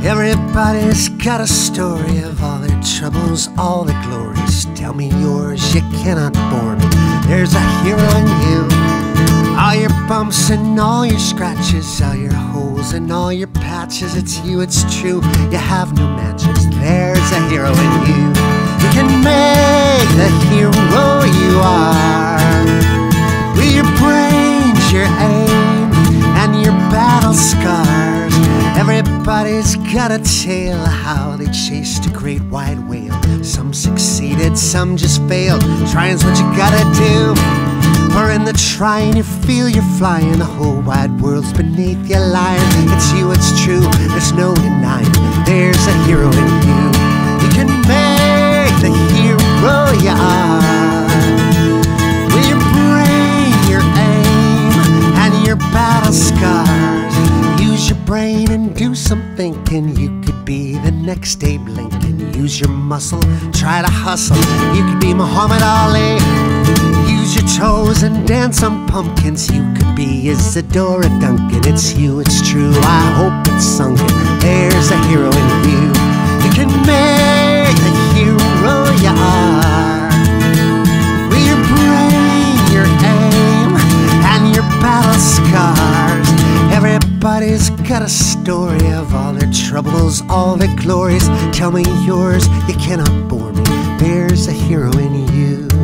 Everybody's got a story of all their troubles, all their glories. Tell me yours, you cannot bore me. There's a hero in you. All your bumps and all your scratches, all your holes and all your patches. It's you, it's true, you have no matches. There's a hero in you. You can make the hero you are with your brains, your aim, and your battle scars. Everybody's got a tale of how they chased a great white whale. Some succeeded, some just failed. Trying's what you gotta do. For in the trying you feel you're flying. The whole wide world's beneath you lying. It's you, it's true, there's no denying. There's a hero in you. You can make the hero you are with your brain, your aim, and your battle scars. Use your brain and do some thinking. You could be the next Abe Lincoln. Use your muscle, try to hustle. You could be Muhammad Ali. Use your toes and dance on pumpkins. You could be Isadora Duncan. It's you, it's true, I hope it's sunken. There's a hero in you. You can make the hero you are with your brain, your aim, and your battle scars. Everybody's got a story of all their troubles, all their glories. Tell me yours, you cannot bore me. There's a hero in you.